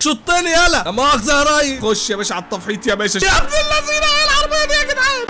شطني يلا، لا مؤاخذه يا ريس. خش يا باشا على التفحيط يا باشا. يا ابن اللذينه ايه العربيه دي يا جدعان؟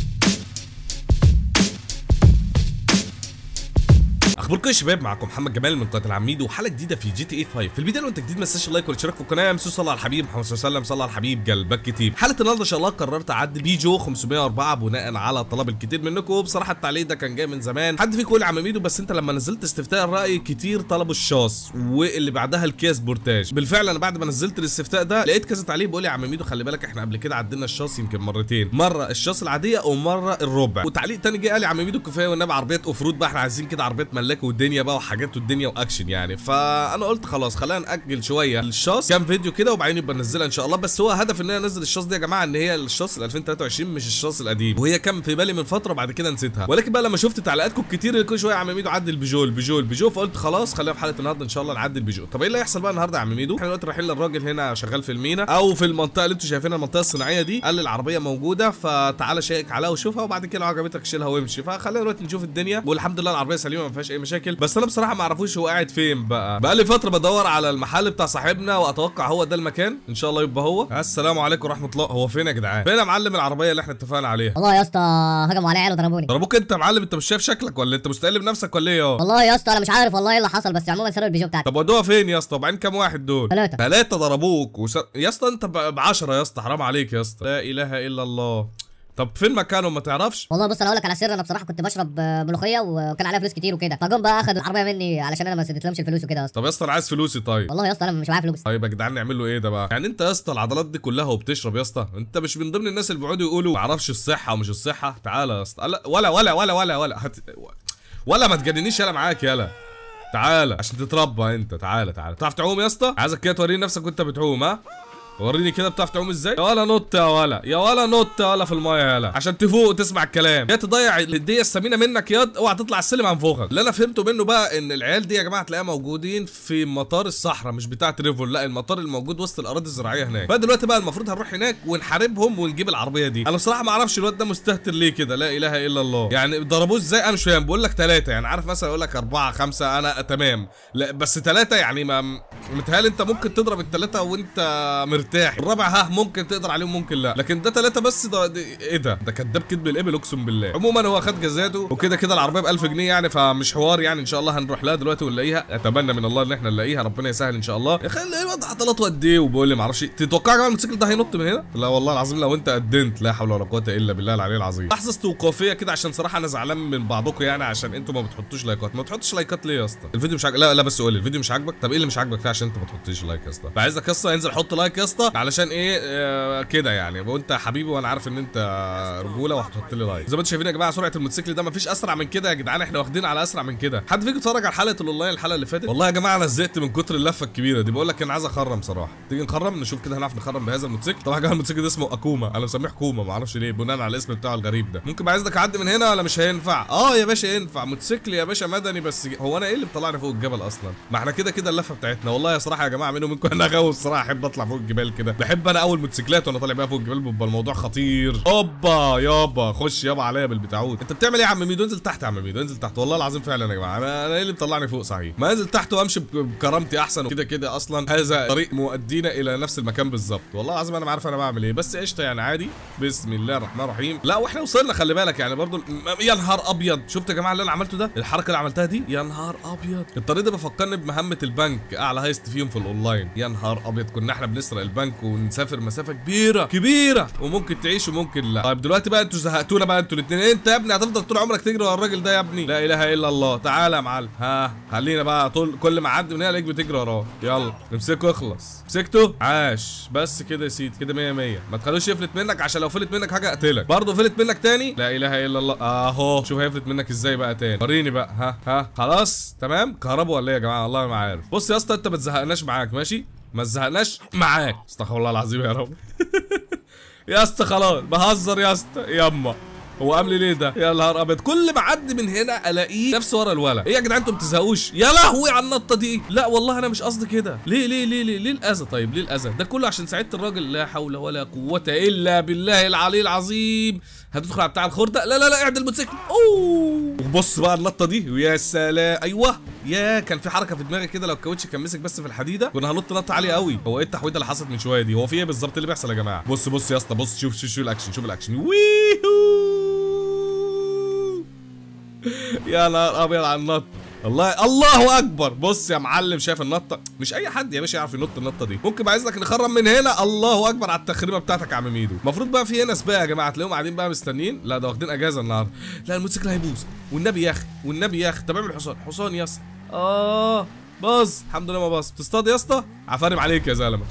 اخباركم يا شباب؟ معاكم محمد جمال من قناه العميد وحلقه جديده في جي تي اي 5. في البدايه لو انت جديد ما تنساش اللايك والاشتراك في القناه. صلى على الحبيب محمد صلى الله عليه وسلم، صلى على الحبيب قلبك كتير. حلقه النهارده ان شاء الله قررت اعدي بيجو 504 بناء على طلب الكتير منكم. وبصراحه التعليق ده كان جاي من زمان، حد فيكم يقول يا عم ميدو بس انت لما نزلت استفتاء الراي كتير طلبوا الشاص واللي بعدها الكيا سبورتاج. بالفعل انا بعد ما نزلت الاستفتاء ده لقيت كذا تعليق بيقول يا عم ميدو خلي بالك احنا قبل كده عدينا الشاص يمكن مرتين، مره الشاص العاديه ومره الربع. وتعليق تاني جه قال يا عم ميدو كفايه والنبي عربيات اوف رود بقى، احنا عايزين كده عربيات ملاكه والدنيا بقى وحاجات والدنيا واكشن يعني. فانا قلت خلاص خلينا ناجل شويه الشاص كام فيديو كده وبعدين يبقى ننزلها ان شاء الله. بس هو هدف ان انا انزل الشاص دي يا جماعه ان هي الشاص ال 2023 مش الشاص القديم، وهي كان في بالي من فتره بعد كده نسيتها. ولكن بقى لما شفت تعليقاتكم كتير كل شويه يا عم ميدو عدي البيجو فقلت خلاص خلينا في حلقه النهارده ان شاء الله نعدي البيجو. طب ايه اللي هيحصل بقى النهارده يا عم ميدو؟ احنا دلوقتي رايحين للراجل هنا شغال في المينا او في المنطقه اللي انتوا شايفينها المنطقه الصناعيه دي. قال لي العربيه موجوده فتعالى شيك عليها وشوفها وبعد كده لو عجبتك شيلها وامشي. فخلينا دلوقتي نشوف الدنيا والحمد لله العربيه سليمه ما فيهاش اي مشاكل. بس انا بصراحه ما اعرفوش هو قاعد فين بقى لي فتره بدور على المحل بتاع صاحبنا واتوقع هو ده المكان ان شاء الله يبقى هو. السلام عليكم ورحمه الله. هو فين يا جدعان؟ فين يا معلم العربيه اللي احنا اتفقنا عليها؟ والله يا اسطى هجموا عليا عيال وضربوني. ضربوك انت يا معلم؟ انت مش شايف شكلك ولا انت مستقل بنفسك ولا ايه؟ والله يا اسطى انا مش عارف والله ايه اللي حصل، بس عموما سرقوا البيجو بتاعتي. طب ودوها فين يا اسطى؟ وبعدين كام واحد دول؟ ثلاثه ضربوك يا اسطى انت ب10 يا اسطى، حرام عليك يا اسطى، لا اله الا الله. طب فين مكانهم ما تعرفش؟ والله بص انا اقول لك على سر، انا بصراحه كنت بشرب ملوخيه وكان عليها فلوس كتير وكده، فجم بقى اخدوا العربيه مني علشان انا ما سددتلهمش الفلوس وكده يا اسطى. طب يا اسطى انا عايز فلوسي. طيب والله يا اسطى انا مش معايا فلوس. طيب يا جدعان نعمل له ايه ده بقى؟ يعني انت يا اسطى العضلات دي كلها وبتشرب يا اسطى؟ انت مش من ضمن الناس اللي بيقعدوا يقولوا ما اعرفش الصحه ومش الصحه؟ تعالى يا اسطى ولا ما تجننيش يلا معاك يلا. تعالى عشان تتربى انت. تعالى بتعرف تعوم يا اسطى؟ عايزك كده توريني نفسك وانت بتعوم. ها وريني كده بتعرف تعوم ازاي؟ يا ولا نط يا ولا نط في المايه يلا عشان تفوق وتسمع الكلام. يا تضيع الهديه الثمينه منك ياض، اوعى تطلع السلم هنفوخك. اللي انا فهمته منه بقى ان العيال دي يا جماعه تلاقيها موجودين في مطار الصحراء مش بتاع ريفول، لا المطار الموجود وسط الاراضي الزراعيه هناك. فدلوقتي بقى المفروض هنروح هناك ونحاربهم ونجيب العربيه دي. انا بصراحه ما اعرفش الواد ده مستهتر ليه كده، لا اله الا الله. يعني ضربوه ازاي انا مش فاهم. بقول لك 3 يعني عارف مثلا اقول لك 4 5 انا تمام، لا بس 3 يعني ما متهيألي انت ممكن تضرب ال3 وانت مرتاح. الرابع ممكن تقدر عليهم ممكن لا، لكن ده 3 بس. ده ايه ده كداب كدب الابل اقسم بالله. عموما هو خد جزاته وكده كده العربيه ب1000 جنيه يعني، فمش حوار يعني. ان شاء الله هنروح لها دلوقتي ونلاقيها، اتمنى من الله ان احنا نلاقيها، ربنا يسهل ان شاء الله. يا اخي الواد عضلاته قد ايه وبيقول لي ما اعرفش. تتوقع كمان الموتوسيكل ده هينط من هنا؟ لا والله العظيم لو انت قدمت لا حول ولا قوه الا بالله العلي العظيم. لحظه استوقافيه كده عشان صراحه انا زعلان من بعضكم يعني، عشان انتوا ما بتحطوش لايكات. ما بتحطش لايكات ليه يا اسطى؟ الفيديو مش لا بس قول لي الفيديو مش عاجبك. طب ايه اللي مش عاجبك فيه عشان انت ما تحطيش لايك يا اسطى؟ عايزك يا اسطى انزل حط لايك يا اسطى علشان ايه كده يعني. وانت حبيبي وانا عارف ان انت رجوله وهتحط لي لايك. زي ما انتم شايفين يا جماعه سرعه الموتوسيكل ده مفيش اسرع من كده يا جدعان، احنا واخدين على اسرع من كده. حد فيكم اتفرج على حلقه الاونلاين الحلقه اللي فاتت؟ والله يا جماعه انا زهقت من كتر اللفه الكبيره دي. بقول لك انا عايز اخرم صراحه. تيجي نخرم نشوف كده هنعرف نخرم بهذا الموتوسيكل. طبعا يا جماعه الموتوسيكل ده اسمه اكوما، انا مسميه حكومه ما اعرفش ليه بناء على الاسم بتاعه الغريب ده. ممكن عايزك اعدي من هنا ولا مش هينفع؟ يا باشا ينفع موتوسيكل يا باشا مدني. بس هو انا ايه اللي مطلعني فوق الجبل اصلا؟ ما احنا كده كده اللفه بتاعتنا. والله يا صراحه يا جماعه منكم انا غاوي الصراحه، احب اطلع فوق الجبال كده. بحب انا اول موتوسيكلات وانا طالع بيها فوق الجبال بيبقى الموضوع خطير. اوبا يابا خش يابا عليا بالبتاعود. انت بتعمل ايه يا عم ميدو؟ انزل تحت يا عم ميدو، انزل تحت. والله العظيم فعلا يا جماعه انا ايه اللي مطلعني فوق صحيح؟ ما انزل تحت وامشي بكرامتي احسن. وكده كده اصلا هذا طريق مؤدينا الى نفس المكان بالظبط. والله العظيم انا ما عارف انا بعمل ايه، بس قشطه يعني عادي. بسم الله الرحمن الرحيم. لا واحنا وصلنا خلي بالك يعني برضو. يا نهار ابيض شفت يا جماعه اللي انا عملته ده؟ الحركه اللي عملتها دي يا نهار ابيض. الطريق ده بفكرني بمهمه البنك، اعلى هايست فيهم في الاونلاين. يا نهار ابيض كنا احنا بنسرق البنك ونسافر مسافه كبيره وممكن تعيش وممكن لا. طيب دلوقتي بقى انتوا زهقتونا بقى انتوا الاثنين. انت يا ابني هتفضل طول عمرك تجري ورا الراجل ده يا ابني؟ لا اله الا الله. تعالى يا معلم. خلينا بقى كل ما اعدي من هنا الاقيك بتجري وراه. يلا امسكه اخلص. مسكته عاش. بس كده يا سيدي كده 100 100. ما تخلوش يفلت منك عشان لو فلت منك حاجه اقتلك. برضه فلت منك تاني لا اله الا الله. اهو شوف هيفلت منك ازاي بقى تاني. وريني بقى. خلاص تمام. كهربوا ولا ايه يا جماعه؟ والله ما عارف. بص يا اسطى انت ما تزهقناش معاك ماشي؟ ما تزهقناش معاك. استغفر الله العظيم يا رب. يا اسطى خلاص بهزر يا اسطى. ياما هو قام لي ليه ده؟ يا نهار ابيض، كل ما اعدي من هنا الاقيه نفسه ورا الولا. ايه يا جدعان انتوا ما بتزهقوش؟ يا لهوي على النطه دي. لا والله انا مش قصدي كده. ليه الاذى؟ طيب ليه الاذى ده كله؟ عشان ساعدت الراجل. لا حول ولا قوه الا بالله العلي العظيم. هتدخل على بتاع الخرده. لا اعدل الموتوسيكل. اوه وبص بقى النطه دي ويا سلام. ايوه يا كان في حركه في دماغي كده، لو الكاوتش كان مسك بس في الحديده كنا هنط نطه عاليه قوي. هو ايه التحويده اللي حصلت من شويه دي؟ هو في ايه بالظبط اللي بيحصل يا جماعه؟ بص يا اسطى، بص شوف الاكشن، شوف الاكشن. ويهو يا نهار ابيض على النط. الله اكبر. بص يا معلم، شايف النطه؟ مش اي حد يا باشا يعرف ينط النطه دي. ممكن بعد اذنك نخرم من هنا. الله اكبر على التخريبه بتاعتك يا عم ميدو. المفروض بقى في هنا سباق يا جماعه، تلاقيهم قاعدين بقى مستنيين. لا ده واخدين اجازه النهارده. لا الموتوسيكل هيبوظ والنبي يا اخي. طب اعمل حصان يا اسطى. باظ الحمد لله ما باظ. بتصطاد يا اسطى؟ عفارم عليك يا زلمه.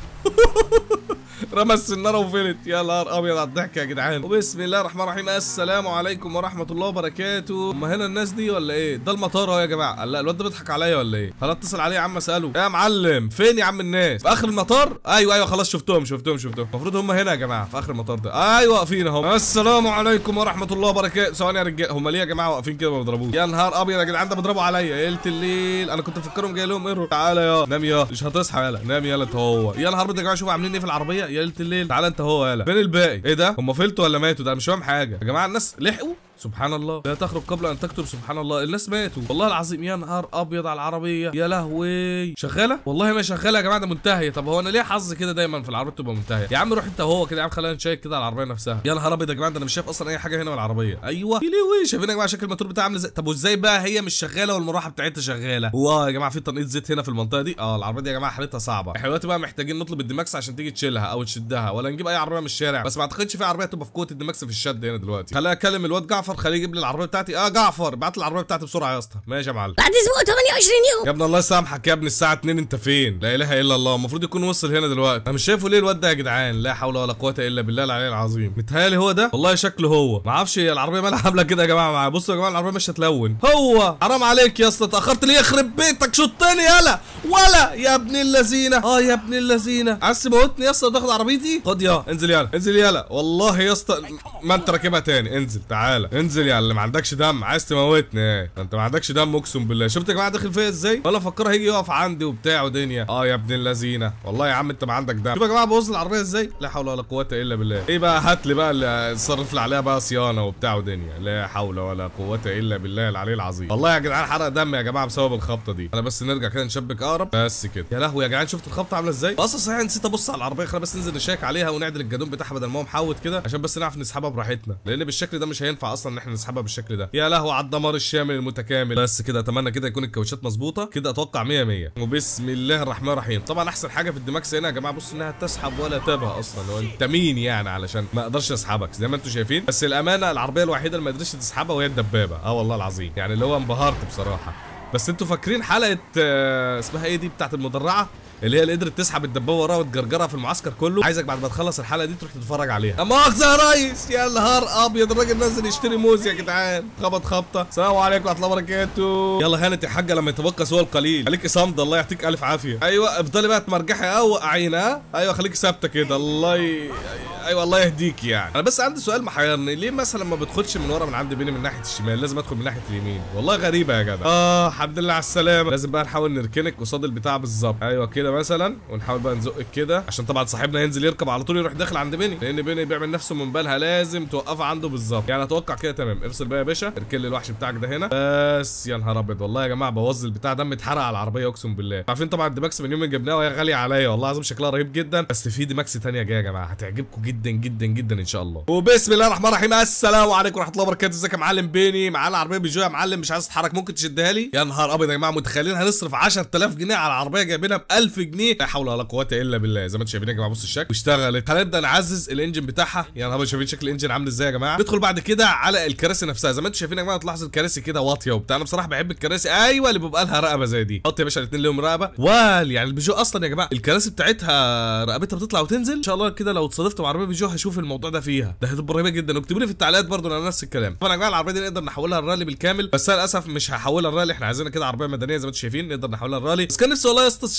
رمى السناره وفلت. يا نهار ابيض على الضحك يا جدعان. وبسم الله الرحمن الرحيم. السلام عليكم ورحمه الله وبركاته. هم هنا الناس دي ولا ايه؟ ده المطار اهو يا جماعه. لا الواد ده بيضحك عليا ولا ايه؟ خلاص اتصل عليه يا عم اساله. يا معلم فين يا عم الناس؟ في اخر المطار؟ ايوه خلاص شفتهم. المفروض هم هنا يا جماعه في اخر المطار ده. ايوه واقفين اهو. السلام عليكم ورحمه الله وبركاته. ثواني يا رجاله، هم ليه يا جماعه واقفين كده ما بيضربوش؟ يا نهار ابيض يا جدعان، ده بيضربوا عليا يا ليله الليل. انا كنت مفكرهم جاي لهم ايرور. تعالى يا نام يا مش هتصحى. يلا نام يلا انت هو. يا نهار ابيض يا جماعه، شوفوا عاملين ايه في العربيه يا ليله الليل. تعالى انت هو. يلا فين الباقي؟ ايه ده؟ هم فلتوا ولا ماتوا؟ ده مش فاهم حاجه يا جماعه. الناس لحقوا سبحان الله. لا تخرج قبل ان تكتب. سبحان الله الناس ماتوا والله العظيم. يا نهار ابيض على العربيه. يا لهوي شغاله والله ما شغاله يا جماعه، ده منتهيه. طب هو انا ليه حظ كده دايما في العربيه تبقى منتهيه؟ يا عم روح انت وهو كده يا عم، خلينا نشيك كده على العربيه نفسها. يا نهار ابيض يا جماعه، ده انا مش شايف اصلا اي حاجه هنا من العربيه. ايوه ليه شايفين يا جماعه شكل الموتور بتاعها عامل ازاي؟ طب وازاي بقى هي مش شغاله والمروحه بتاعتها شغاله؟ واه يا جماعه في تنقيط زيت هنا في المنطقه دي. العربيه دي يا جماعه حالتها صعبه. احنا دلوقتي بقى محتاجين نطلب الدماكس عشان تيجي تشيلها او تشدها، ولا نجيب اي عربيه من الشارع. بس ما اعتقدش في عربيه تبقى في قوه الدماكس في الشد هنا دلوقتي. خليني اكلم الواد جعفر خليه يجيب لي العربيه بتاعتي. جعفر بعت لي العربيه بتاعتي بسرعه يا اسطى. ماشي يا معلم. بعد اسبوع 28 يوم يا ابني الله يسامحك يا ابني، الساعه 2 انت فين؟ لا اله الا الله، المفروض يكون وصل هنا دلوقتي. انا مش شايفه ليه الواد ده يا جدعان؟ لا حول ولا قوه الا بالله العلي العظيم. متهيألي هو ده والله، شكله هو. ما اعرفش العربيه مالها عامله كده يا جماعه معايا. بصوا يا جماعه العربيه مش هتلون. هو حرام عليك يا اسطى، اتاخرت ليه؟ يخرب بيتك شطني يالا ولا يا ابن اللذينه. يا ابن اللذينه عايز تموتني يا اسطى تاخد عربيتي؟ خد يا انزل يالا والله يا اسطى ما انت راكبها تاني. انزل تعالى انزل يا اللي ما عندكش دم. عايز تموتني ايه؟ انت ما عندكش دم اقسم بالله. شفت يا جماعه داخل فيا ازاي؟ ولا فكر هيجي يقف عندي وبتاع ودنيا. يا ابن اللذينه والله يا عم انت ما عندك دم. شوف يا جماعه بوظ العربيه ازاي. لا حول ولا قوه الا بالله. ايه بقى؟ هات لي بقى اللي اتصرف لي عليها بقى صيانه وبتاع ودنيا. لا حول ولا قوه الا بالله العلي العظيم. والله يا جدعان حرق دم يا جماعه بسبب الخبطه دي. انا بس نرجع كده نشبك اقرب بس كده. يا لهوي يا جدعان شفت الخبطه عامله ازاي؟ اصلا صحيح نسيت ابص على العربيه. خلينا بس ننزل نشيك عليها ونعدل الجادون بتاعها بدل ما هو محوت كده، عشان بس نعرف نسحبها براحتنا، لان بالشكل ده مش هينفع اصلا ان احنا نسحبها بالشكل ده. يا لهوي على الدمار الشامل المتكامل. بس كده اتمنى كده يكون الكاوتشات مظبوطه كده، اتوقع 100 100. وبسم الله الرحمن الرحيم. طبعا احسن حاجه في الدماكس هنا يا جماعه بص انها تسحب ولا تبها اصلا. لو انت مين يعني علشان ما اقدرش اسحبك زي ما انتم شايفين؟ بس الامانه العربيه الوحيده اللي ما قدرتش تسحبها وهي الدبابه. والله العظيم يعني اللي هو انبهرت بصراحه. بس انتوا فاكرين حلقه اسمها ايه دي بتاعت المدرعه اللي هي اللي قدرت تسحب الدبابه وراها وتجرجرها في المعسكر كله؟ عايزك بعد ما تخلص الحلقه دي تروح تتفرج عليها. مؤاخذه يا ريس. يا نهار ابيض الراجل نازل يشتري موز يا جدعان. خبط خبطه. السلام عليكم ورحمه الله وبركاته. يلا هانت يا حاجه لما يتبقى سوى القليل. خليكي صامده الله يعطيك الف عافيه. ايوه افضلي بقى تمرجحي وقعينا. ايوه خليكي ثابته كده. ايوه الله يهديك. يعني انا بس عندي سؤال محيرني، ليه مثلا ما بدخلش من ورا من عند بيني من ناحيه الشمال؟ لازم ادخل من ناحيه اليمين. والله غريبه يا جدع. الحمد لله على السلامه. لازم بقى نحاول نركنك قصاد البتاع بالظبط. ايوه كده مثلا، ونحاول بقى نزقك كده عشان طبعا صاحبنا ينزل يركب على طول يروح داخل عند بيني، لان بيني بيعمل نفسه من بالها. لازم توقفها عنده بالظبط. يعني اتوقع كده تمام. افصل بقى يا باشا، اركن لي الوحش بتاعك ده هنا بس. يا نهار ابيض والله يا جماعه بوظ البتاع ده، متحرق على العربيه اقسم بالله. عارفين طبعا الدماكس من يوم ما جبناها وهي غاليه عليا والله العظيم، شكلها رهيب جدا. بس في دماكس ثانيه جايه يا جماعه هتعجبكم جدا جدا جدا ان شاء الله. وبسم الله الرحمن الرحيم. السلام عليكم ورحمه الله وبركاته. ازيك يا معلم بيني؟ معانا عربيه بيجو يا معلم، مش عايز تتحرك ممكن تشدها لي؟ يا نهار ابيض يا جماعه، متخيلين هنصرف 10000 جنيه على العربيه جايبينها ب 1000 جنيه؟ لا حول ولا قوه الا بالله. زي ما انتم شايفين يا جماعه بص الشكل واشتغلت. هنبدا نعزز الانجن بتاعها. يا نهار ابيض شايفين شكل الانجن عامل ازاي يا جماعه؟ ندخل بعد كده على الكراسي نفسها. زي ما انتم شايفين يا جماعه تلاحظوا الكراسي كده واطيه وبتاع. انا بصراحه بحب الكراسي ايوه اللي بيبقى لها رقبه زي دي. حط يا باشا الاثنين لهم رقبه. يعني البيجو اصلا يا جماعه الكراسي بتاعتها رقبتها بتطلع وتنزل. ان شاء الله كده لو اتصادفت مع عربيه بيجو هشوف الموضوع ده فيها، ده هتبقى رهيبه جدا. واكتبوا لي في التعليقات برضه انا نفس الكلام. طبعا يا جماعه العربيه دي نقدر نحولها الرالي بالكامل، بس انا للاسف مش هحولها الرالي. احنا عايزينها كده عربيه مدنيه زي ما انتم شايفين، نقدر نحولها الرالي. بس كان نفسي والله يا اسطى تشير لي السبويلر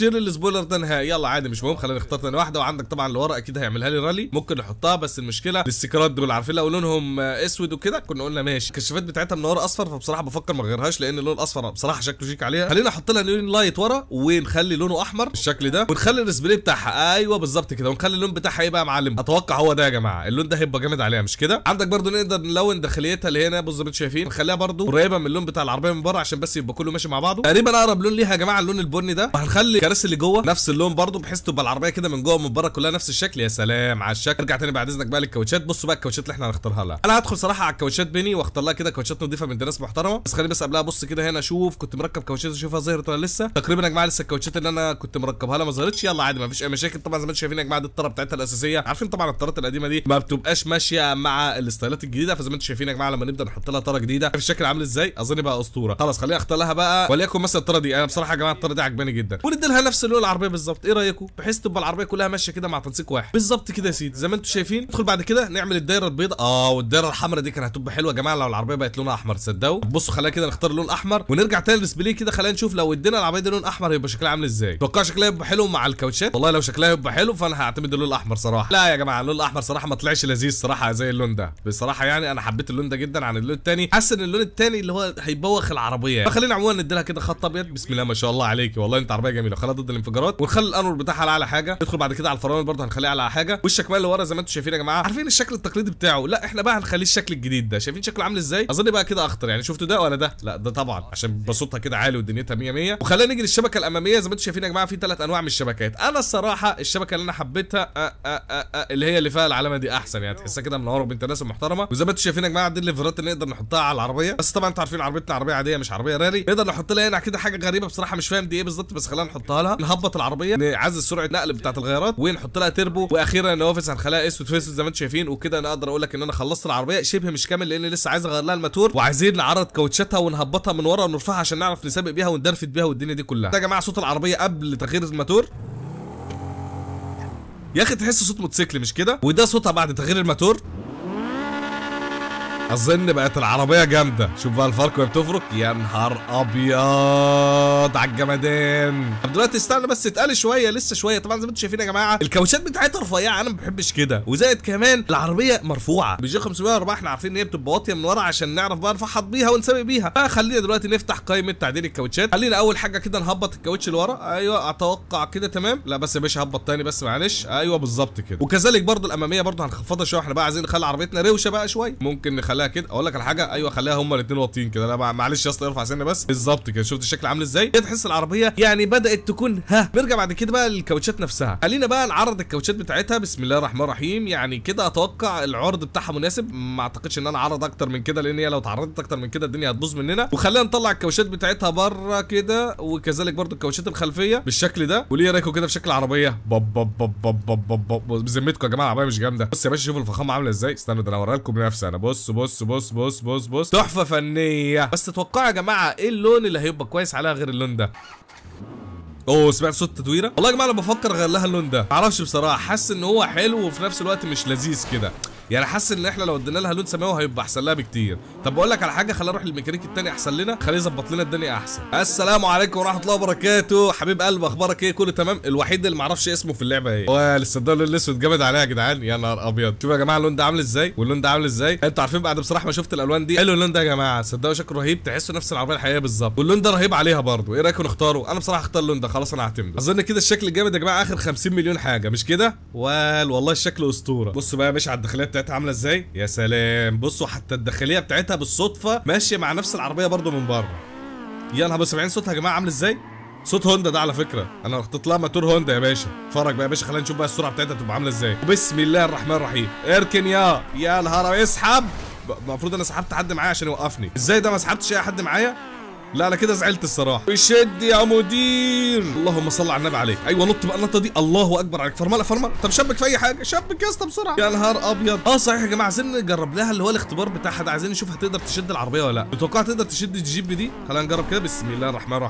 سبويلر ده نهائي. يلا عادي مش مهم، خلينا نختار ثاني واحده. وعندك طبعا اللي ورا اكيد هيعملها لي رالي، ممكن نحطها، بس المشكله الاستيكرات دول عارفين لو لونهم اسود وكده كنا قلنا ماشي. الكشافات بتاعتها من ورا اصفر، فبصراحه بفكر ما اغيرهاش لان اللون الاصفر بصراحه شكله شيك عليها. خلينا نحط لها لون لايت ورا ونخلي لونه احمر بالشكل ده، ونخلي الديسبلاي بتاعها ايوه بالظبط كده، ونخلي اللون بتاعها ايه بقى يا معلم؟ اتوقع هو ده يا جماعه، اللون ده هيبقى جامد عليها مش كده؟ عندك برضو نقدر نلون داخليتها اللي هنا بص زي ما انتم شايفين، نخليها برضو قريبه من اللون بتاع العربيه من بره عشان بس يبقى كله ماشي مع بعضه. تقريبا اقرب لون ليها يا جماعه اللون البني ده. وهنخلي الكراسي اللي جوه نفس اللون برضو بحيث تبقى العربيه كده من جوه ومن بره كلها نفس الشكل. يا سلام على الشكل. ارجع تاني بعد اذنك بقى للكاوتشات. بصوا بقى الكاوتشات اللي احنا هنختارها لها. انا هدخل صراحه على الكاوتشات بيني واختار لها كده كاوتشات نظيفه من ناس محترمه. بس خليني بس قبلها بص كده هنا اشوف كنت مركب كاوتشات اشوفها ظهرت ولا لسه. تقريبا يا جماعه لسه الكاوتشات اللي انا كنت مركبها لها ما ظهرتش. يلا عادي ما فيش اي مشاكل. طبعا زي ما انتم شايفين يا جماعه دي الطاره بتاعتها الاساسيه. عارفين طبعا الطارات القديمه دي ما بتبقاش ماشيه مع الستايلات الجديده، فزي ما انتم شايفين يا جماعه لما نبدا نحط لها طاره جديده في الشكل عامل ازاي اظن بقى اسطوره. خلاص خليني اختار لها بقى وليكن مثلا الطاره دي. انا بصراحه يا جماعه الطاره دي عجباني جدا، وندي لها نفس اللون العربيه بالظبط. ايه رايكم؟ بحيث تبقى العربيه كلها ماشيه كده مع تنسيق واحد بالظبط كده يا سيدي زي ما انتم شايفين. ندخل بعد كده نعمل الدايره البيضاء والدايره الحمراء دي كانت هتبقى حلوه يا جماعه لو العربيه بقت لونها احمر. تصدقوا؟ بصوا خلينا كده نختار لون احمر ونرجع تاني للديسبلاي كده. خلينا نشوف لو ادينا العربيه دي لون احمر هيبقى شكلها عامل ازاي. اتوقع شكلها يبقى حلو مع الكاوتشات. والله لو شكلها يبقى حلو فانا هعتمد اللون الاحمر صراحه. لا يا جماعه اللون الاحمر صراحه ما طلعش لذيذ صراحه زي اللون ده بصراحه. يعني انا حبيت اللون ده جدا عن اللون الثاني. حاسس ان اللون الثاني اللي هو هيبوخ العربيه. فخلينا عموما ندي لها كده خط ابيض. بسم الله ما شاء الله عليكي والله انت عربيه جميله. خليها ضد الانفجارات ونخلي الانور بتاعها على اعلى حاجه. ندخل بعد كده على الفرامل برضه هنخليها على حاجه. والشكمان اللي ورا زي ما انتم شايفين يا جماعه عارفين الشكل التقليدي بتاعه. لا احنا بقى هنخليه الشكل الجديد ده. شايفين شكله عامل ازاي؟ اظن بقى كده اخطر. يعني شفتوا ده ولا ده؟ لا ده طبعا عشان بصوتها كده عالي ودنيتها 100 100. وخلينا نيجي للشبكه الاماميه. زي ما انتم شايفين يا جماعه في 3 انواع من الشبكات. انا الصراحه الشبكه اللي انا حبيتها اللي هي اللي فيها العلامه دي احسن. يعني تحسها كده منوره بنت ناس محترمه. وزي ما انتم شايفين يا جماعه دي الليفرات اللي نقدر نحطها على العربيه. بس طبعا انتوا عارفين عربيتنا عربيه عاديه مش عربيه رالي. نقدر نحط لها هنا كده حاجه غريبه بصراحه مش فاهم دي ايه بالظبط بس خلينا نحطها لها. نهبط العربيه نعزز سرعه نقل بتاعه الغيارات ونحط لها تربو. واخيرا النوافذ هنخليها اسود في اسود زي ما انتم شايفين. وكده انا اقدر اقول لك ان انا خلصت العربيه شبه مش كامل لان لسه عايز اغير لها الماتور. وعايزين نعرض كاوتشاتها ونهبطها من ورا ونرفعها عشان نعرف نسابق بيها وندرفت بيها والدنيا دي كلها. ده يا جماعه صوت العربيه قبل تغيير الماتور. يا اخي تحس صوت موتوسيكل مش كده؟ وده صوتها بعد تغيير الماتور. اظن بقت العربيه جامده. شوف بقى الفرق وهي بتفرك. يا نهار ابيض على الجمدان. طب دلوقتي استنى بس اتقل شويه لسه شويه. طبعا زي ما انتم شايفين يا جماعه الكاوتشات بتاعتها رفيعه انا ما بحبش كده. وزائد كمان العربيه مرفوعه. بيجي 504 احنا عارفين ان هي بتبقى واطيه من ورا عشان نعرف بقى نفحط بيها ونسابق بيها. فخلينا دلوقتي نفتح قائمه تعديل الكاوتشات. خلينا اول حاجه كده نهبط الكاوتش اللي ورا. ايوه اتوقع كده تمام. لا بس يا باشا هبط تاني بس معلش. ايوه بالظبط كده. وكذلك برضو الاماميه برضو هنخفضها شويه. احنا بقى عايزين نخلي عربيتنا روشه بقى شويه. ممكن نخليها كده. اقول لك على حاجه ايوه خليها هما الاثنين واطيين كده. لا معلش يا اسطى ارفع سنه بس بالظبط كده. شفت الشكل عامل ازاي؟ تحس العربيه يعني بدات تكون نرجع بعد كده بقى للكاوتشات نفسها. خلينا بقى نعرض الكاوتشات بتاعتها. بسم الله الرحمن الرحيم. يعني كده اتوقع العرض بتاعها مناسب. ما اعتقدش ان انا اعرض اكتر من كده لان هي لو اتعرضت اكتر من كده الدنيا هتبوظ مننا. وخلينا نطلع الكاوتشات بتاعتها بره كده. وكذلك برضو الكاوتشات الخلفيه بالشكل ده. وليه رايكم كده في شكل العربيه؟ بذمتكم يا جماعه العربيه مش جامده؟ بص يا باشا شوفوا الفخامه عامله ازاي. استنوا ده انا اوريها لكم بنفسي انا. بص بص بص بص بص بص تحفه فنيه. بس تتوقعوا يا جماعه ايه اللون اللي هيبقى كويس عليها غير اللون ده؟ سمعت صوت تدويره؟ والله يا جماعه انا بفكر اغير لها اللون ده. معرفش بصراحه حاسس ان هو حلو وفي نفس الوقت مش لذيذ كده. يعني حاسس ان احنا لو ادينا لها لون سماوي هيبقى احسن لها بكتير. طب بقول لك على حاجه خلينا نروح للميكانيكي الثاني احسن لنا. خليه يظبط لنا الدنيا احسن. السلام عليكم ورحمه الله وبركاته. حبيب قلب اخبارك ايه؟ كله تمام؟ الوحيد اللي معرفش اسمه في اللعبه ايه؟ لسه ده اللون الاسود جامد عليها يا جدعان. يا نهار ابيض. شوفوا يا جماعه اللون ده عامل ازاي واللون ده عامل ازاي. انتوا عارفين بعد بصراحه ما شفت الالوان دي حلو اللون ده يا جماعه. صدقوا شكله رهيب. تحسوا نفس العربيه الحقيقيه بالظبط. واللون ده رهيب عليها برضه. ايه رايكم نختاره؟ انا بصراحه اختار اللون ده. خلاص انا هعتمد. اظن كده الشكل الجامد يا جماعه اخر 50 مليون حاجه مش كده؟ والله الشكل اسطوره. بصوا بقى يا باشا على الداخليه بتاعتها عامله ازاي. يا سلام. بصوا حتى الداخليه بتاعتها بالصدفه ماشيه مع نفس العربيه برضو من بره. يلا بس سامعين صوتها يا جماعه عامل ازاي؟ صوت هوندا ده على فكره. انا حطيت لها موتور هوندا يا باشا. اتفرج بقى يا باشا. خلينا نشوف بقى السرعه بتاعتها تبقى عامله ازاي. بسم الله الرحمن الرحيم. اركن يا نهار اسحب. المفروض انا سحبت حد معايا عشان يوقفني. ازاي ده ما سحبتش اي حد معايا؟ لا انا كده زعلت الصراحه. شد يا مدير. اللهم صل على النبي عليك. ايوه نط بقى النطه دي. الله اكبر عليك. فرمله فرمله. طب شبك في اي حاجه. شبك يا اسطى بسرعه. يا نهار ابيض. صحيح يا جماعه عايزين نجرب لها اللي هو الاختبار بتاعها ده. عايزين نشوف هتقدر تشد العربيه ولا لا. متوقع تقدر تشد الجيب دي؟ خلينا نجرب كده. بسم الله الرحمن الرحيم.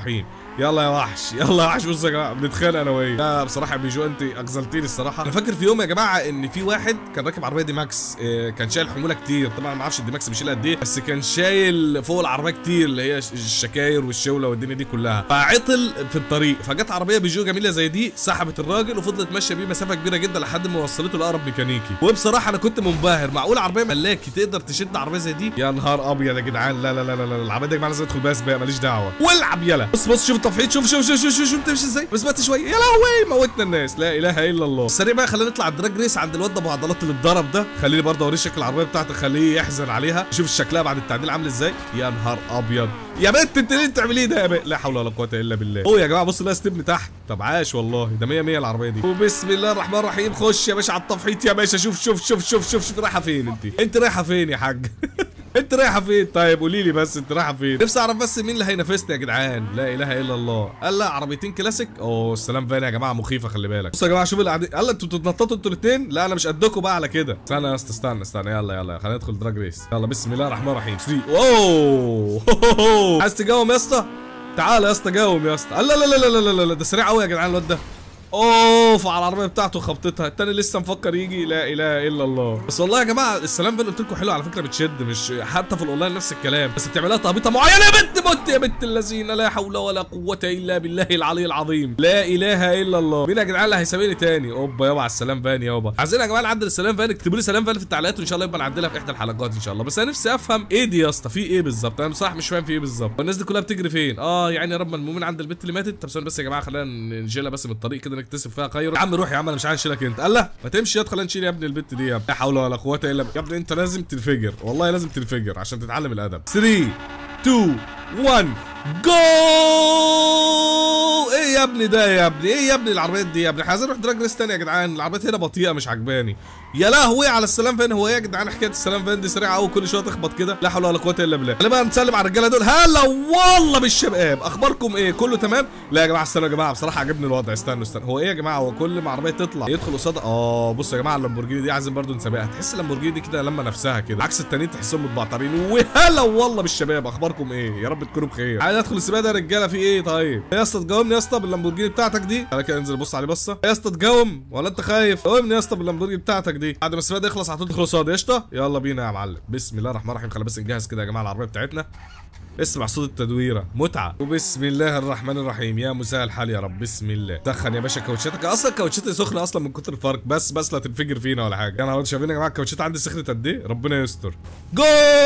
يلا يا وحش، يلا يا وحش. بصوا يا جماعه بنتخانق انا وهي. لا بصراحه بيجو انت اغزلتيني الصراحه. انا فاكر في يوم يا جماعه ان في واحد كان راكب عربيه دي ماكس، كان شايل حموله كتير. طبعا ما اعرفش الدي ماكس بيشيل قد ايه، بس كان شايل فوق العربيه كتير اللي هي الشكاير والشوله والدنيا دي كلها. فعطل في الطريق، فجت عربيه بيجو جميله زي دي سحبت الراجل وفضلت ماشيه بيه مسافه كبيره جدا لحد ما وصلته لاقرب ميكانيكي. وبصراحه انا كنت منبهر، معقول عربيه ملاكي تقدر تشد عربيه زي دي؟ يا نهار ابيض يا جدعان. لا لا لا لا, لا. العربيه دي يا جماعه لازم ادخل بيها سباق، ماليش دعوه. والعب يلا. بص بص شوف التفحيط، شوف شوف شوف شوف شوف بتمشي ازاي. بس بقى شويه يا لهوي موتنا الناس. لا اله الا الله. السريع بقى خلينا نطلع الدراج ريس عند الواد ابو عضلات اللي اتضرب ده. خليني برضه اوريه شكل العربيه بتاعته، خليه يحزن عليها. شوف شكلها بعد التعديل عامل ازاي. يا نهار ابيض يا بنت انت ليه بتعمليه ده يا بنت؟ لا حول ولا قوه الا بالله. اوه يا جماعه بصوا لها ستيبن تحت. طب عاش والله، ده 100 100 العربيه دي. وبسم الله الرحمن الرحيم. خش يا باشا على التفحيط يا باشا. شوف شوف شوف شوف شوف شوف رايحه فين انت؟ انت رايحه فين يا حاج؟ انت رايحه فين؟ طيب قولي لي بس انت رايحه فين؟ نفسي اعرف بس مين اللي هينافسني يا جدعان. لا اله الا الله. قال لا عربيتين كلاسيك. اوه السلام فان يا جماعه مخيفه خلي بالك. بصوا يا جماعه شوف اللي قاعدين. قال انتوا بتتنططوا انتوا الاثنين. لا انا مش قدكم بقى على كده. استنى يا اسطى استنى يلا يلا خلينا ندخل دراج ريس. يلا بسم الله الرحمن الرحيم. 3 اوه عايز تجاوم يا اسطى؟ تعال يا اسطى جاوم يا اسطى. لا لا لا لا لا لا ده سريع قوي يا جدعان الواد ده. اوف على العربيه بتاعته خبطتها. التاني لسه مفكر يجي. لا اله الا الله. بس والله يا جماعه السلام فان قلت لكم حلو على فكره، بتشد مش حتى في الاونلاين نفس الكلام، بس بتعملها تهبيطه معينه. يا بنت موت يا بنت اللذين. لا حول ولا قوه الا بالله العلي العظيم. لا اله الا الله. مين يا جدعان اللي هيسابقني تاني؟ اوبا يابا على السلام فان يابا. عايزين يا جماعه نعدل السلام فان. اكتبوا لي سلام فان في التعليقات وان شاء الله يبقى نعدلها في احدى الحلقات ان شاء الله. بس انا نفسي افهم ايه دي يا اسطى، في ايه بالظبط؟ انا بصراحه مش فاهم في ايه بالظبط. والناس دي كلها بتجري فين؟ يعني يا رب المؤمن عند البت اللي ماتت. طب ثواني بس يا جماعه خلينا ننجلها بس من الطريق كده نكتسب فيها خير. يا عم روح يا عم انا مش عايز اشيلك انت. قال لا ما تمشي يا خلينا نشيل يا ابني البت دي يا ابني. لا حول ولا قوه الا يا ابني انت لازم تنفجر، والله لازم تنفجر عشان تتعلم الادب. 3 2 1 جو. ايه يا ابني ده يا ابني؟ ايه يا ابني العربيات دي يا ابني؟ عايزين نروح دراج ريس تاني يا جدعان. العربيات هنا بطيئه مش عجباني. يا لهوي على السلام فان. هو ايه يا جدعان حكايه السلام فان دي؟ سريعه قوي كل شويه تخبط كده. لا حول ولا قوه الا بالله. خلينا بقى نسلم على الرجاله دول. هلا والله بالشباب، اخباركم ايه؟ كله تمام؟ لا يا جماعه استنوا يا جماعه بصراحه عجبني الوضع. استنوا هو ايه يا جماعه؟ هو كل ما عربيه تطلع يدخل قصادها. بصوا يا جماعه اللامبورجيني دي عايزين برضو نسابقها. تحس اللامبورجيني دي كده لما نفسها كده عكس التانيين تحسهم متبعترين. وهلا والله بالشباب، اخباركم ايه؟ يا رب تكونوا بخير. عايز ادخل السباق ده يا رجاله. في ايه طيب؟ يا اسطى تجاوبني يا اسطى باللامبورجيني بتاعتك دي. خليك انزل بص عليه بصه يا اسطى. تجاوم ولا انت خايف؟ جاوبني يا اسطى باللامبورجيني بتاعتك دي. بعد ما السباق ده يخلص هتدخل قصادي قشطه. يلا بينا يا معلم. بسم الله الرحمن الرحيم. خلينا بس نجهز كده يا جماعه العربيه بتاعتنا. اسمع صوت التدويره متعه. وبسم الله الرحمن الرحيم. يا مساء الحال يا رب. بسم الله. دخن يا باشا كاوتشاتك. اصلا كاوتشاتي سخنه اصلا من كتر الفرق. بس لا تنفجر فينا ولا حاجه. انا شايفين يا جماعه الكاوتشات عندي سخنت قد ايه؟ ربنا يستر. جو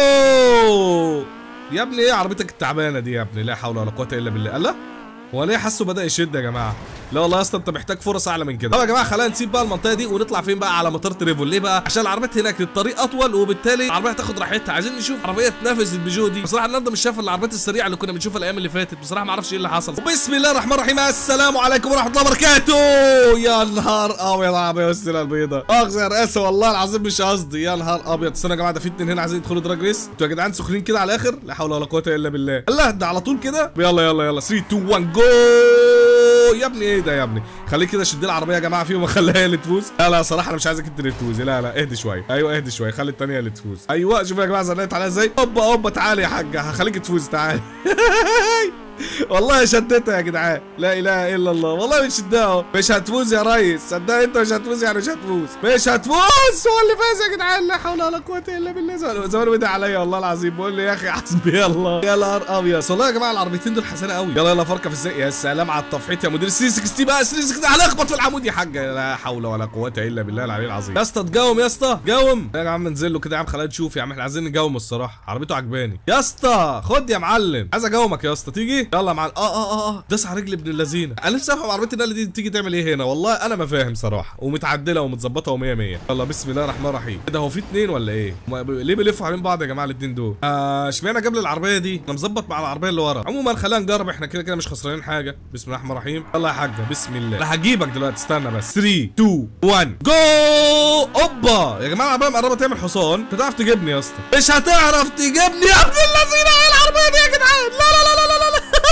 يا ابني. ايه عربيتك التعبانه دي يا ابني؟ لا حول ولا قوه الا بالله. الله هو ليه حاسه بدأ يشد يا جماعه؟ لا والله يا اسطى انت محتاج فرص اعلى من كده. طب يا جماعه خلينا نسيب بقى المنطقه دي ونطلع فين بقى؟ على مطار تريفول. ليه بقى؟ عشان العربيات هناك الطريق اطول وبالتالي العربيه هتاخد راحتها. عايزين نشوف عربيه تنافس البيجو دي. بصراحه النهارده مش شايف العربيات السريعه اللي كنا بنشوفها الايام اللي فاتت. بصراحه ما اعرفش ايه اللي حصل. وبسم الله الرحمن الرحيم. السلام عليكم ورحمه الله وبركاته. يا نهار ابيض على العربيه والسيره البيضاء. اخذ يا رئاسه والله العظيم مش قصدي. يا نهار ابيض. استنوا يا جماعه ده في اتنين هنا عايزين يدخلوا دراج ريس. انتوا يا جدعان سخنين كده على الاخر. لا حول ولا قوه الا بالله. الله ده على طول كده. يلا يلا يلا 3 2 1 جو. يا ابني ايه ده يا ابني؟ خليك كده شد العربيه يا جماعه فيهم وخليها هي اللي تفوز. لا صراحه انا مش عايزك انت اللي تفوزي. لا اهدي شويه. ايوه اهدي شويه. خلي الثانيه اللي تفوز. ايوه شوفوا يا جماعه زنقت عليها ازاي. اوبا تعالي يا حاجه هخليك تفوزي. تعالي. والله شدتها يا جدعان. لا اله الا الله. والله بنشدها اهو. مش هتفوز يا ريس. صدقني انت مش هتفوز يعني مش هتفوز. مش هتفوز. هو اللي فاز يا جدعان. لا حول ولا قوه الا بالله. زمان بدأ عليا والله العظيم. بقول لي يا اخي حسبي الله. يا نهار ابيض. والله يا جماعه العربيتين دول حسنه قوي. يلا فركه في الزق. يا سلام على التفحيط يا مدير. 360 بقى 360 هنخبط في العمود يا حاجه. لا حول ولا قوه الا بالله العلي العظيم. يا اسطى تجاوم يا اسطى جاوم. يا عم انزل له كده يا عم. خلينا نشوف يا عم. احنا عايزين نجاوم الصراحه. عربيته عجباني يا اسطى. خد يا معلم. عايز اجاومك يا اسطى. تيجي يلا يا معلم. داس على رجل ابن اللذينه. انا نفسي افهم عربيه النقل دي تيجي تعمل ايه هنا. والله انا ما فاهم صراحه. ومتعدله ومتظبطه و100 100. يلا بسم الله الرحمن الرحيم. ايه ده؟ هو في اتنين ولا ايه؟ ليه بيلفوا حوالين بعض يا جماعه الاتنين دول؟ اشمعنى جاب لي العربيه دي؟ انا مظبط مع العربيه اللي ورا. عموما خلينا نجرب. احنا كده كده مش خسرانين حاجه. بسم الله الرحمن الرحيم. يلا يا حاجه بسم الله. انا هجيبك دلوقتي. استنى بس. 3 2 1 جو. اوبا يا جماعه العربيه مقربه تعمل حصان. انت تعرف تجيبني يا اسطى؟ مش هتعرف تجيبني يا ابن اللذينه. ايه العربيه دي يا جدعان؟ لا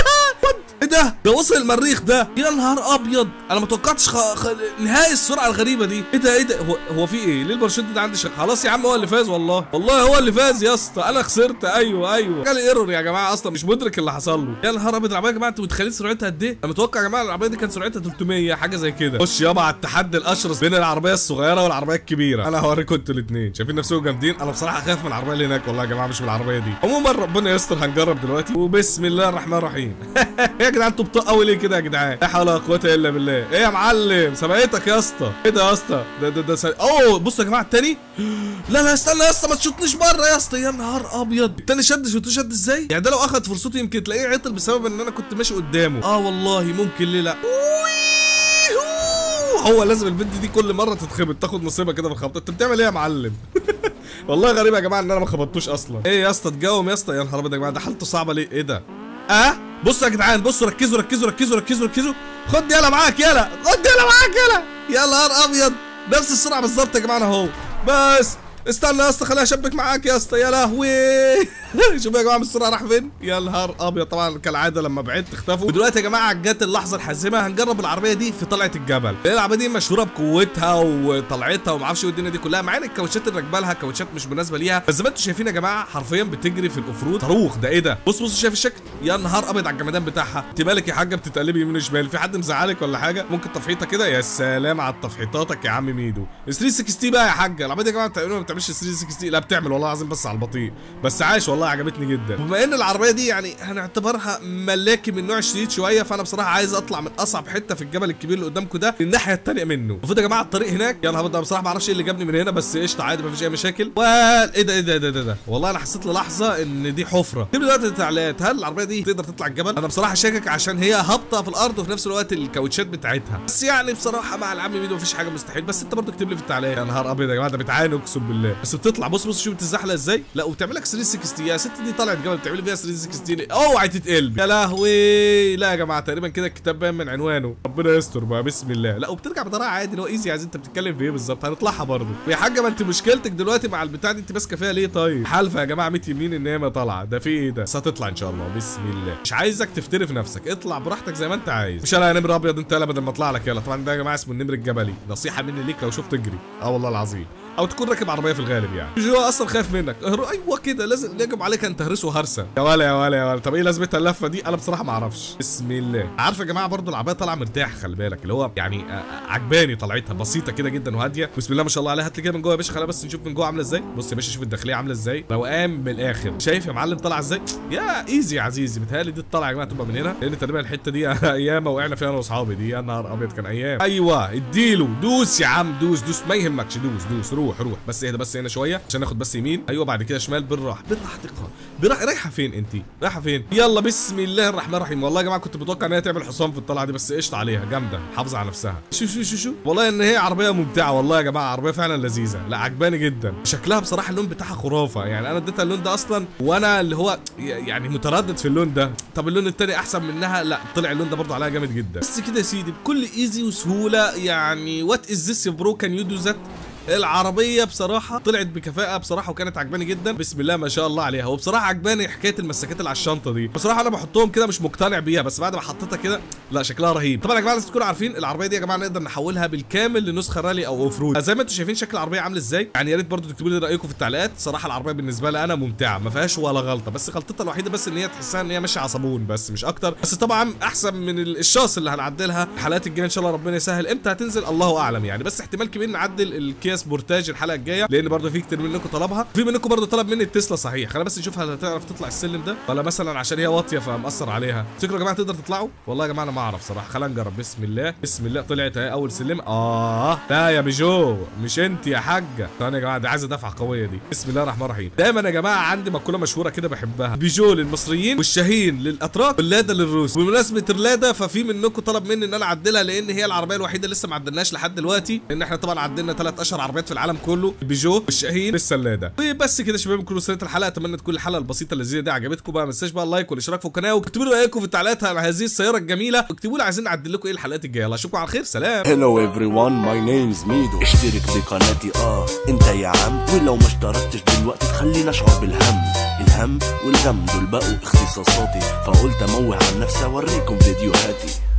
ايه ده وصل المريخ ده، يا نهار ابيض. انا ما توقعتش نهائي السرعه الغريبه دي. ايه ده هو في ايه؟ ليه الباراشوت ده عندي خلاص يا عم هو اللي فاز. والله هو اللي فاز يا اسطى، انا خسرت. ايوه جالي ايرور يا جماعه، اصلا مش مدرك اللي حصل له. يا نهار ابيض. العربيه يا جماعه انتوا متخيلين سرعتها قد ايه؟ انا متوقع يا جماعه العربيه دي كانت سرعتها 300 حاجه زي كده. خش يابا على التحدي الاشرس بين العربيه الصغيره والعربيه الكبيره. انا هوريكم انتوا الاثنين شايفين نفسكم جامدين. انا بصراحه خايف من العربيه اللي هناك والله يا جماعه، مش من العربيه دي. عموما ربنا يستر، هنجرب دلوقتي وبسم الله الرحمن الرحيم. يا جدعان انتوا بتقوا ليه كده يا جدعان؟ لا حول ولا قوه الا بالله. ايه يا معلم سبقتك يا اسطى. ايه ده يا اسطى؟ ده اوه بصوا يا جماعه التاني. لا استنى يا اسطى ما تشوطنيش بره يا اسطى. يا نهار ابيض. التاني شد ازاي؟ يعني ده لو اخد فرصته يمكن تلاقيه عطل بسبب ان انا كنت ماشي قدامه. والله ممكن. ليه لا؟ هو لازم البنت دي كل مره تتخبط تاخد نصيبها كده في الخبطه. انت بتعمل ايه يا معلم؟ والله غريب يا جماعه ان انا ما خبطتوش اصلا. ايه يا اسطى تجاوم يا اسطى. يا نهار ابيض يا جماعه ده حالته صعبه ليه؟ ايه ده؟ بصوا يا جدعان بصوا ركزوا. خد يلا معاك يا نهار ابيض. نفس السرعه بالظبط يا جماعه اهو. بس استنى يا اسطى خليها اشبك معاك يا اسطى. يا لهوي. شوفوا يا جماعه السرعه راح فين. يا نهار ابيض. طبعا كالعاده لما بعدت اختفوا. ودلوقتي يا جماعه جت اللحظه الحاسمه. هنجرب العربيه دي في طلعه الجبل. العربيه دي مشهوره بقوتها وطلعتها وما اعرفش ايه الدنيا دي كلها، مع ان الكاوتشات اللي راكبه لها كاوتشات مش مناسبه ليها. بس زي ما انتم شايفين يا جماعه حرفيا بتجري في الاوفرود صاروخ. ده ايه ده؟ بص شايف الشكل. يا نهار ابيض على الجمدان بتاعها. انت مالك يا حاجه بتتقلبي يمين وشمال؟ في حد مزعلك ولا حاجه؟ ممكن تفحيطه كده. يا سلام على تفحيطاتك يا عم ميدو. 360 بقى يا حاجه. العربيه دي يا جماعه تقريبا ما بتعملش 360. لا بتعمل والله العظيم بس على البطيء. بس عايش والله عجبتني جدا. بما ان العربيه دي يعني هنعتبرها ملاكي من نوع شديد شويه، فانا بصراحه عايز اطلع من اصعب حته في الجبل الكبير اللي قدامكم ده الناحيه الثانيه منه. المفروض يا جماعه الطريق هناك. يا نهار ابيض بصراحه ما اعرفش ايه اللي جابني من هنا، بس قشطه عادي مفيش اي مشاكل. ايه ده والله انا حسيت للحظه ان دي حفره. اكتب لي دلوقتي التعليقات هل العربيه دي تقدر تطلع الجبل؟ انا بصراحه شاكك عشان هي هابطه في الارض وفي نفس الوقت الكاوتشات بتاعتها. بس يعني بصراحه مع العم ميدو مفيش حاجه مستحيل. بس انت برضه اكتب لي في التعليقات. يا نهار ابيض يا جماعه ده بتعاني اقسم بالله. بس بتطلع. بص شوف بتتزحلق ازاي. لا وبتعمل لك 360. يا ست دي طلعت جبل بتعملي فيها 360. اوعي تتقلب. يا لهوي. لا يا جماعه تقريبا كده الكتاب باين من عنوانه. ربنا يستر بقى بسم الله. لا وبترجع بطريقه عادي اللي هو ايزي. عايز انت بتتكلم في ايه بالظبط؟ هنطلعها برضه. يا حاجه ما انت مشكلتك دلوقتي مع البتاع دي انت ماسكه فيها ليه؟ طيب حالفه يا جماعه 100 يمين ان هي ما طالعه. ده في ايه ده؟ بس هتطلع ان شاء الله بسم الله. مش عايزك تفتري في نفسك. اطلع براحتك زي ما انت عايز. مش انا يا نمر ابيض انت يلا بدل ما اطلع لك. يلا طبعا ده يا جماعه اسمه النمر الجبلي. نصيحه مني ليك لو شفت تجري. والله العظيم. او تكون راكب عربيه في الغالب يعني. مش هو اصلا خايف منك. ايوه كده لازم يجب عليك ان تهرسه هرسه. يا ولا طب ايه لازمتها اللفه دي؟ انا بصراحه ما اعرفش. بسم الله. عارف يا جماعه برضو العربيه طالعه مرتاح. خلي بالك اللي هو يعني عجباني طلعتها بسيطه كده جدا وهاديه. بسم الله ما شاء الله عليها. هات لي كده من جوه يا باشا. خلينا بس نشوف من جوه عامله ازاي. بص يا باشا شوف الداخليه عامله ازاي. روقان بالاخر. شايف يا معلم طالعه ازاي؟ يا ايزي يا عزيزي. بتهيألي دي الطلعه يا جماعه تبقى من هنا لان تقريبا الحته دي ايام وقعنا فيها انا واصحابي دي. يا نهار ابيض كان ايام. ايوه اديله دوس يا عم دوس ما يهمكش. دوس روح بس اهدى بس هنا شويه عشان ناخد بس يمين. ايوه بعد كده شمال بالراحه رايحه فين انت؟ رايحه فين؟ يلا بسم الله الرحمن الرحيم. والله يا جماعه كنت متوقع ان هي تعمل حصان في الطلعه دي بس قشطه عليها جامده محافظه على نفسها. شو والله ان هي عربيه ممتعه. والله يا جماعه عربيه فعلا لذيذه. لا عجباني جدا شكلها بصراحه. اللون بتاعها خرافه يعني. انا اديتها اللون ده اصلا وانا اللي هو يعني متردد في اللون ده. طب اللون التاني احسن منها. لا طلع اللون ده برضه عليها جامد جدا. بس كده يا سيدي بكل ايزي وسهوله يعني. وات از ذس برو كان يو دو ذات. العربيه بصراحه طلعت بكفاءه بصراحه وكانت عجباني جدا. بسم الله ما شاء الله عليها. وبصراحه عجباني حكايه المسكات اللي على الشنطه دي. بصراحه انا بحطهم كده مش مقتنع بيها بس بعد ما حطيتها كده لا شكلها رهيب. طبعا يا جماعه لازم تكونوا عارفين العربيه دي يا جماعه نقدر نحولها بالكامل لنسخه رالي او اوف رود. زي ما انتم شايفين شكل العربيه عامل ازاي. يعني يا ريت برضه تكتبوا لي رايكم في التعليقات. صراحه العربيه بالنسبه لي انا ممتعه ما فيهاش ولا غلطه. بس غلطتها الوحيده بس ان هي تحسها ان هي ماشيه على صابون بس مش اكتر. بس طبعا احسن من الشاص اللي هنعدلها الحلقات الجايه ان شاء الله. ربنا يسهل امتى هتنزل الله اعلم يعني. بس احتمال كبير نعدل الكيا سبورتاج الحلقه الجايه لان برضه في كتير منكم طلبها. في منكم برضه طلب مني التسلا صحيح. خلينا بس نشوف هل هتعرف تطلع السلم ده ولا مثلا عشان هي واطيه فمأثر عليها. تفتكروا يا جماعه تقدر تطلعوا؟ والله يا جماعه انا ما اعرف صراحه. خلينا نجرب. بسم الله طلعت اهي اول سلم. لا يا بيجو مش انت يا حاجه. ثانيه يا جماعه دي عايزه دفعه قويه دي. بسم الله الرحمن الرحيم. دايما يا جماعه عندي مقوله مشهوره كده بحبها. بيجو للمصريين والشاهين للاتراك واللادا للروس. بمناسبه اللادا ففي منكم طلب مني ان انا اعدلها لان هي العربيه الوحيده لسه ما عدلناش لحد دلوقتي. لان احنا طبعا عدلنا 3 اشهر العربيات في العالم كله، البيجو والشاهين بالسلاده. وبس كده يا شباب كل سنه الحلقه، اتمنى تكون الحلقه البسيطه اللذيذه دي عجبتكم بقى. ما تنساش بقى اللايك والاشتراك في القناه، واكتبوا لي رايكم في التعليقات على هذه السياره الجميله، واكتبوا لي عايزين نعدل لكم ايه الحلقات الجايه. الله اشوفكم على خير، سلام. Hello everyone, my name's ميدو. اشترك بقناتي انت يا عم، ولو ما اشتركتش دلوقتي تخليني اشعر بالهم. الهم والغم دول بقوا اختصاصاتي، فقلت اموه عن نفسي اوريكم فيديوهاتي.